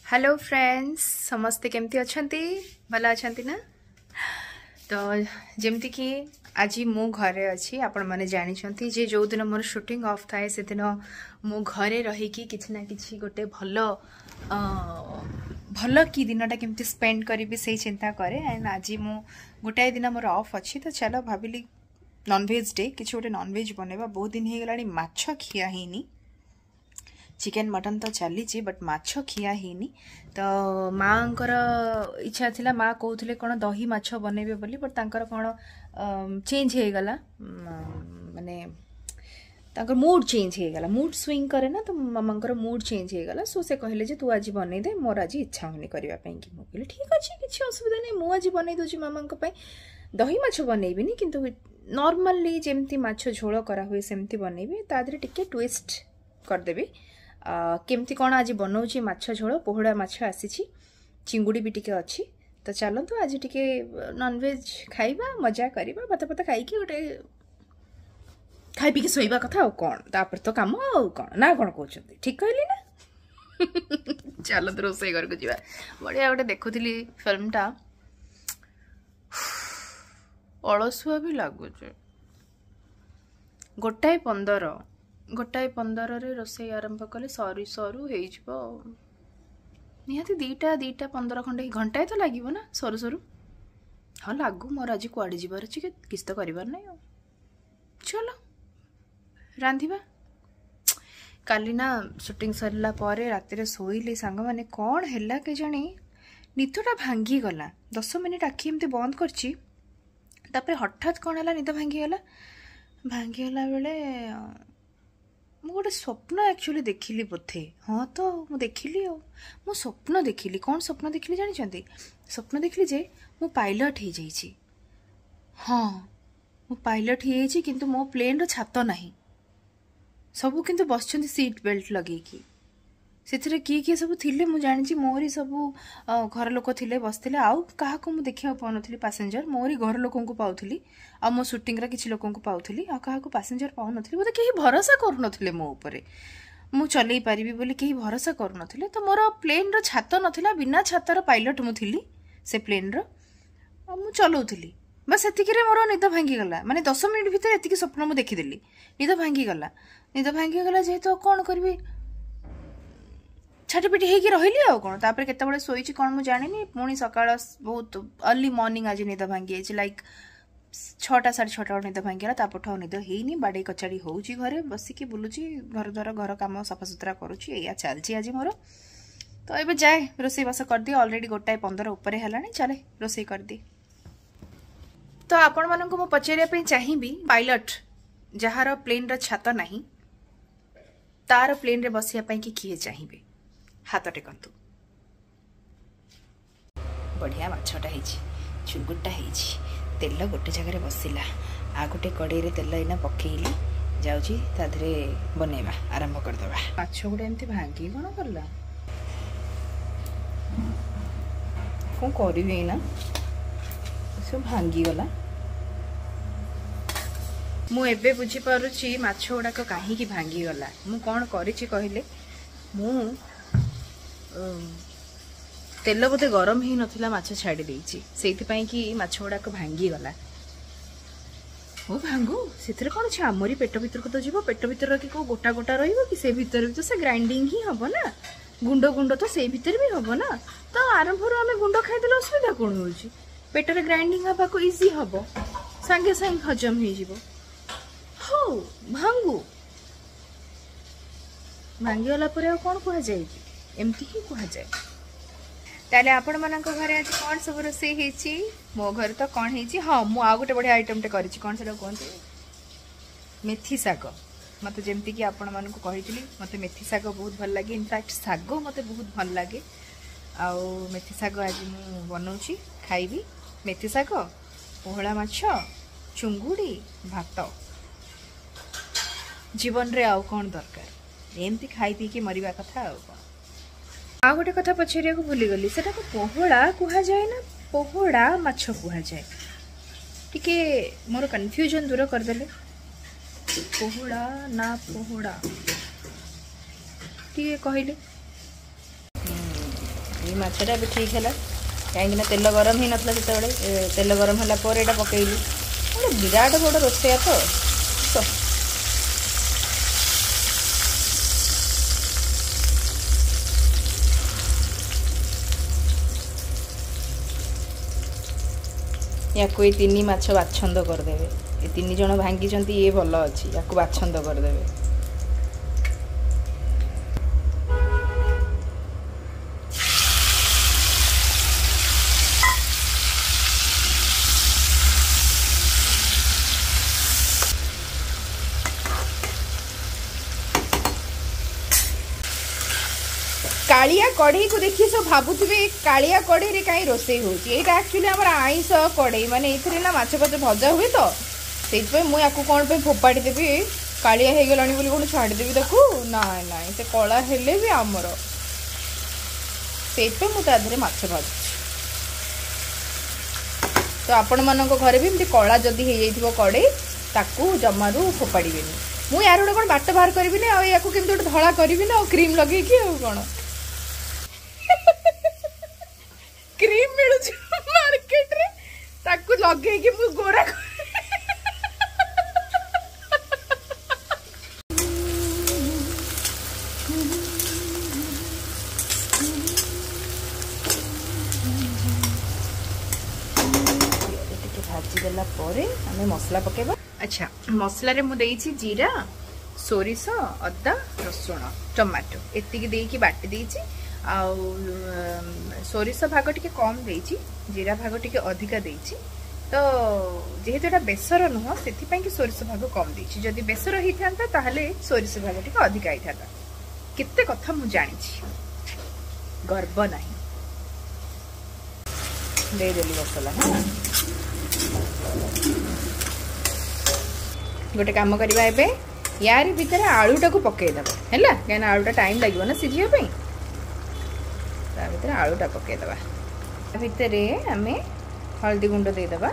Hello friends समस्ते केमती अछंती भला अछंती ना। तो जेमती कि आज मु घरे अच्छी आपण मैंने जानी जे जो दिन मोर शूटिंग ऑफ थाए से दिन मु घरे रही किछि ना किछि गोटे भल भल कि दिनटा केमती स्पेंड करी से चिंता करे। एंड आज मु गोटाए दिन मोर ऑफ अच्छी तो चलो भाविली नॉनवेज डे किछि गोटे नॉनवेज बनेबा। बहुत दिन हो गलानी माछ खिया हिनी, चिकेन मटन तो चली बट माछ खिया हिनी। तो माँ इच्छा थिला, माँ कहते कौन दही माछ बनइबे बोली, बट तांकर कौन चेंज हो गला, माने तांकर मूड चेंज हो गला, मूड स्विंग करे ना, तो मामांकर मूड चेंज हो गला। सो से कहले जे तू आज बनई दे, मोर आज इच्छा होनी करबा पई कि। मु कहले ठीक अछि, किछि असुविधा नै, मु आज बनई दोची मामांक पई। दही माछ बनइबिनी किंतु नॉर्मली जेमती माछ झोल करा हुए सेमती बनइबे, तादरे टिके ट्विस्ट कर देबे। केमती कौन आज बनाऊँगी माछ झोल, पोहड़ा माछ आसी, चिंगुड़ी भी टिके अच्छी। तो चलतु आज टिके नॉनवेज खाइबा, मजा करबा, भात भात खाई गोटे खाई पी शोइबा कथा आ कौन, तापर तो काम आ कौन ना, कौन कहते ठीक कहली ना। चलतु रोषेई घर को जीवा। बढ़िया गोटे देखुली फिल्मटा, अलसुआ भी लगुच। गोटाए 15 रे रोषेई आरंभ कले सरू सरू हो निहाती 2:15 खंडे घंटाए तो लगे ना सरू सरू। हाँ लागू, मोर आज कुआड़े जीवार अच्छी किस तो करिवार नहीं। चलो रांधिबा। काली ना शूटिंग सरला परे राति रे सोइली सांग माने कौन हैला के जानी निदटा भांगी गला। 10 मिनिट आखि एमती बंद करची, तापर हठात कौन है निद भांगी गला बेले मु गोटे स्वप्न एक्चुअली देखिली बोधे। हाँ तो मु देखिली मु स्वप्न देखिली। कौन स्वप्न देखिली जानी? स्वप्न देखिली जे मु पायलट हो जाइछि। हाँ मु पायलट हो जाइछि, किंतु मो प्लेन रो छात नाही, सबू किंतु बसचंती सीट बेल्ट लगेकी। से किए सब थिले मु जानी, मोरी सबू घर लोक थिले बसथिले, आउ काहाको मु देखिया पाउनथली पैसेंजर, मोरी घर लोकों को पाउथली, आ मो शूटिंग रा किछि लोकों को पाउथली, आ काहाको पैसेंजर पाउनथली। बोले केही भरोसा करूनथले मो ऊपर, मु चलई पारिबी बोली केही भरोसा करूनथले। तो मोर प्लेन रो छात नथिला, बिना छातर पायलट मु थिली से प्लेन रो, मु चलाउथली। बस एतिकिरे मोर निद भांगी गला, माने 10 मिनिट भितर एतिकी स्वप्न मु देखिदेली, निद भांगी गला जेहेतु कौन करबी, छाटीपिटी होगी रही आ कौन। तापर केतबेले सोईची कौन मु जानिनी, पुणी सकाळ बहुत अर्ली मॉर्निंग आज निद भांगी जाइए, लाइक 6टा 6:30 निद भांगी गला। तापठू निद हेनी, बाड़े कचाड़ी होउची, घरे बसिकी बुलुची, घर द्वार घर काम सफा सुतरा करुची, या चलची आज मोर। तो ये जाए रोषेई बास कर दिए, ऑलरेडी 1:15 उपरे हेलानी, चले रोषेई कर दी। तो आपण मानकु मु पचारिया पे चाहिबी, पायलट जहार प्लेन रा छात नाही, तार प्लेन रे बसिया पे किए चाहिए? हाथ टेकंतु। बढ़िया माछटा होइछि, चुंगुटा होइछि, तेल गोटे जगह बसिला, आ गोटे कड़े रे तेल इना पकेइली, जाउची ता धरे बनेबा आरंभ कर देबा। माछ गुडे एमती भांगी कोन करला, कोन करिवे ना, सब भांगी गला। मु एबे बुझी पारुची माछ गुडाक काहे की भांगी गला। मु कोन करिछि कहिले, मु तेल बोधे गरम ही नथिला, माछ छाड़ी देइछि, सेइथिपाई कि माछ गुडाक भांगी गला। ओ भांगू सेथरे कोन छ, आमरी पेट भीतर को तो जीवो, पेट भीतर कि को गोटा गोटा रहिबो कि, से भीतर भी तो से ग्राइंडिंग ही हबो ना, गुंडो गुंडो तो से भीतर भी हबो ना। तो आरंभ रो हमें गुंडो खाइ देलो असुविधा कोन होउछि, पेट रे ग्राइंडिंग हबा को इजी हबो, संगे संग हजम ही जीवो। हो भांगू भांगी गला परे आ कोन कहा जाय कि, एमती ही कहा जाए। ताले आपण मानक घरे आज कौन सब रोषेई हेची? मो घर तो कौन हेची, हाँ मु आ गोटे बढ़िया आइटम टे करिछि, कौन सेटा कहते, मेथी साग। मते जेमती कि आपण मानक कहितली, मते मेथी साग बहुत भल लागे, इनफैक्ट साग मते बहुत भल लागे। आउ मेथी साग आज मु बनौछि, खाइबी। मेथी साग, पोहड़ा माछ, चुंगुड़ी, भात, जीवन रे आउ कौन दरकार, एमती खाई पी के मरिबा कथा आउ कौन। आ गोटे कथा पचारिया को भूली गली, सेटा को पोहड़ा कुहा जाए ना पोहड़ा माछ कुहा जाए? टिके मोर कन्फ्यूजन दूर कर देले, पोहड़ा ना पोहड़ा टिके कहले। ये माछटा भी ठीक है कहीं तेल गरम ही नाला से तेल गरम है पकईली गोटे विराट बड़ रोसैया तो या कोई 3 माछ बाछंद करदेवे ये 3 जन भांगी ये भल अच्छी या बाछंद करदेवे कालिया कढ़ई को देखिए सब भावुवे कालिया कढ़ई रे कहीं रोसई होची एक्चुअली आम आईस कढ़ई माने ये ना माछ फाछ भजा हुए तो से मुझे कौन पे फोपाड़ी देवी कालिया हो गलानी बोली कौन छाड़देवी देखू ना ना से कला हेले भी आमर से मुझे माछ भाजु तो आपण मान घरे भी कला जदि हो कड़े ताकू जमारू फोपाड़ी मु यार गोटे कौन बाट बाहर करी ना या गोटे धला करी ना क्रीम लगे कौन क्रीम मिलू मार्केट रे ताकू लगे कि मु गोरा भाजी देला परे आमे मसला पकेबा। अच्छा मसला रे मु देइछि जीरा सोरिष अदा रसुण टमाटो एतिकी देइकी बाटी देइछि आ सोरिष भाग टिके कम देइछि जीरा भाग टिके अधिका देइछि तो जेहेतु एटा बेसर नुह सेति कि सोरिष भाग कम देइछि जदि बेसर होई थांता ताहले सोरिष भाग टिके अधिका होई थांता केते कथा मु जानिछि गर्व नाही दे देली मसला गोटे काम करवा एबे यार भीतर आलूटा को पकईदेव है कहीं आलूटा टाइम लगे ना सीझापी भीतर आलूटा पकईदे भितर आम हल्दी गुंड देदेबा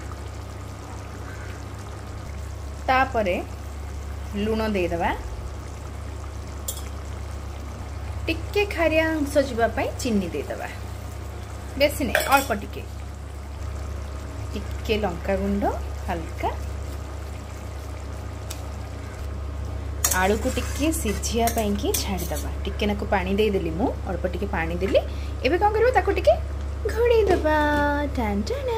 तापरे लुण देदेबा टिके खारिया अंश जावाई चीनी देदेबा बेसी नहीं अल्प टिके टिके लंका गुंड हल्का आलू को टिके सिझिया कि छाड़ीदबा टिके नाकु पानी देदेली मु अल्प टिके पानी देली एबे कौन करबा ताको टिके घोड़ी दबा टान टान।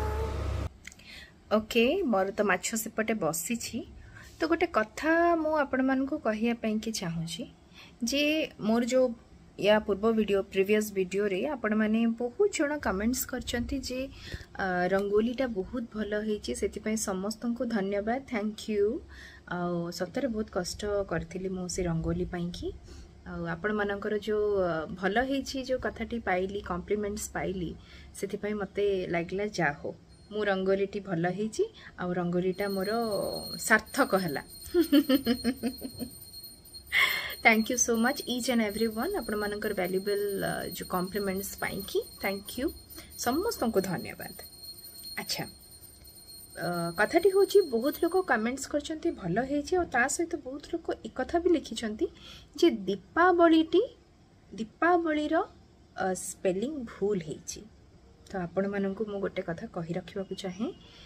ओके मोर तो माछ सेपटे बसी छी तो गोटे कथा मु आपण मान को कहिया पई कि चाहूची जे मोर जो या पूर्व वीडियो प्रीवियस वीडियो रे आपण माने बहुत जण कमेंट्स करचंती जे रंगोलीटा बहुत भल होईची सेति पई समस्त को धन्यवाद थैंक यू आ सतरे बहुत कष्ट करथिली मो से रंगोली पई कि आपण मानकर जो भल होईची जो कथाटी पाइली कॉम्प्लीमेंट्स पाइली सेति पई मते लागला जा हो मु रंगोलीटी भल होईची आ रंगोलीटा मोर सार्थक हला thank you so much each and every one आपण मानकर वैल्यूएबल जो कॉम्प्लीमेंट्स पाई कि थैंक यू समस्त को धन्यवाद। अच्छा कथाटी हूँ बहुत लोग कमेंट्स करछंती भल होईची और ता सहित बहुत लोग एक कथा भी लिखिछंती जे दीपावलीर स्पेलिंग भूल होईची तो आपण मानकु मु गोटे कथा कहि रखिबा को चाहे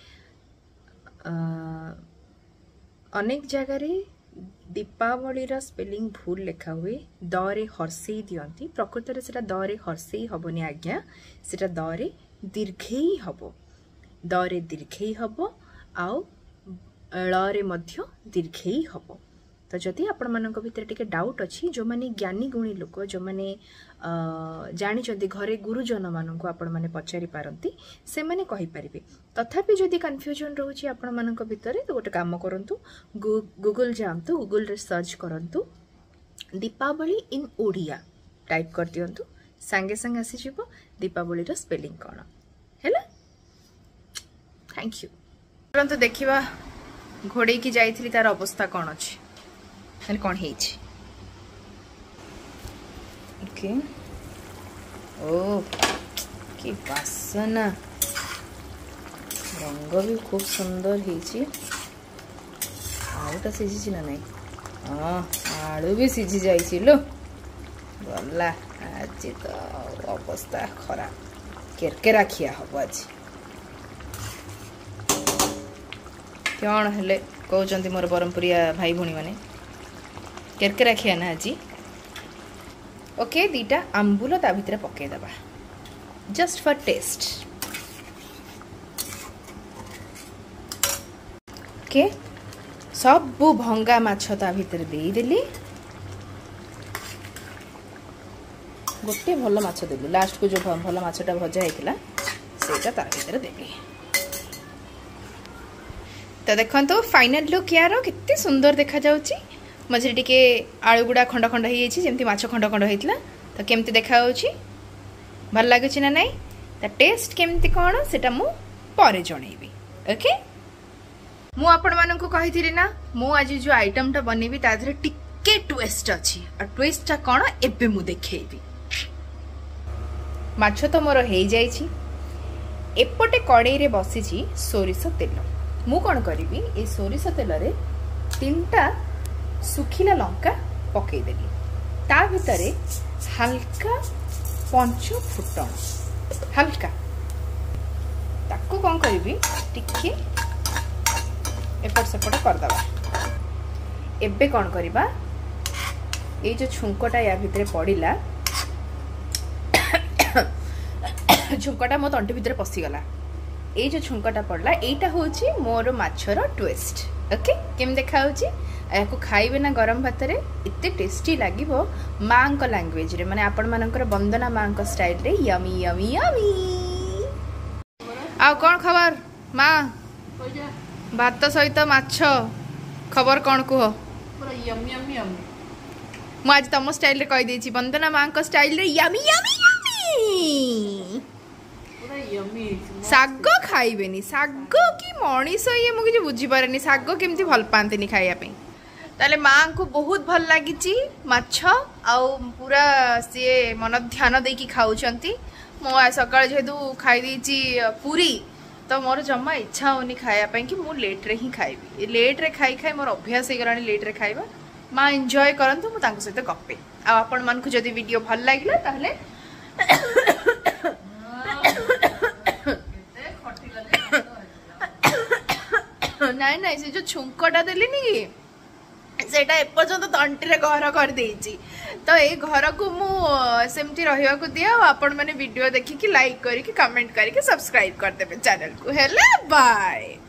अनेक जगह रे दीपावलीर स्पेलिंग भूल लिखा हुए दरे हर्षई दियंती प्रकृत रे सेटा दरे हर्षई हबनी आज्ञा सेटा दरे दीर्घई हबो दरे दीर्घई हबो आउ ଳରେ मध्य दीर्घई हबो तो जदि आपण मानक भितर टिके डाउट अछि जो माने ज्ञानी गुणी लोक जो माने जानि चंती घरे गुरुजन मानक आपण माने पचारि पारंती से माने कहि परिबे तथापि जदि कंफ्यूजन रहउछि आपण मानक भितर तो गोटे काम करंतु गूगल जांतु गूगल रे सर्च करंतु दीपावली इन ओडिया टाइप कर दियंतु संगे संगे आसी जिवो दीपावली रो स्पेलिंग कोन हैला थैंक यू परंतु देखिबा घोड़े की जाइथिली तार अवस्था कोन अछि माने कोन हेछि ओके ओ की वासना रंग भी खूब सुंदर हेछि आउटा सिझिछि ना नहीं हाँ आलू भी सिझी जाइछि लो गला आज तो अवस्था खराब केरकेरा खिया हम आज कौन हेले कहते मोर बरमपुरिया भाई भूणी मैंने केरकेरा खिया ना आज ओके दीटा आंबुल ता भितर पकईदबा जस्ट फॉर टेस्ट ओके सबू भंगा माछ ता भितर देदेली गोटे भल माछ देली लास्ट को जो भल माछटा भजा होता सेटा तार भितर देली तो देखो फाइनल लुक यार केते सुंदर देखा जाउची मझे टिके आलू गुड़ा खंड खंड हो जमी माछ खंड खंड होता तो केमती देखा भल लगुच ना नाई ता टेस्ट केमती कौन सेटा मु परे जणेबी ओके मु आपण मानकु कहिथिली ना मु आज जो आइटमटा बनेबी ता धरे टिके ट्विस्ट अछि आ ट्विस्टटा कौन एबे मु देखेबी माछ तो मोर हो जाइछि एपटे कड़ाई रे बसीछि सोरिष तेल मु कौन करी ए सोरिष तेल रे 3टा सुखिला लंका पकईदेली ता भितरे हल्का 5 फुटण हल्का ताको कौन करी टिके एपट सेपट करदबा एबे कौन करबा ए जो छुंकटा या भितरे पड़िला छुंकटा मो तंटी भितरे पसीगला ए जो छुंकटा पड़ला एटा होची मोर माछर ट्विस्ट ओके केम देखा होची याको खाइबे ना गरम भात रे इत्ते टेस्टी लागिवो मां को लैंग्वेज रे माने आपण मानकर वंदना मां को स्टाइल रे यमी यमी यमी आ कोन खबर मां भात सहित माछ खबर कौन कह मु आज तुम स्टाइल रे कहि देछि वंदना मां को स्टाइल रे यमी यमी यमी साग खाइबेनी साग की मनीष ये मुझे बुझी पारेनी साग केमती भल पांती खाइया पे ताले मां को बहुत भल लागिची माछ आउ पूरा सी मन ध्यान देकी खाउछंती मो सकाळ जेहेतु खाई देछि पूरी तो मोर जमा इच्छा होनी खाया कि मु लेट रे ही खाइबी लेट रे खाई खाई मोर अभ्यास हो गलानी लेट रे खाइबा मां एंजॉय करंतु मु तांको सहित गप्पे आ आपण मान को जदी वीडियो भल लागला ताहले नाई नाई से जो छुंकटा देली नी सेटा एपर्यंत तंटी रे घर कर देछि तो ए घर को मु सेमती रहिवा को दिया आपण माने वीडियो देखि कि लाइक करी कि कमेंट करी कि सब्सक्राइब कर देबे चैनल को हेले बाय।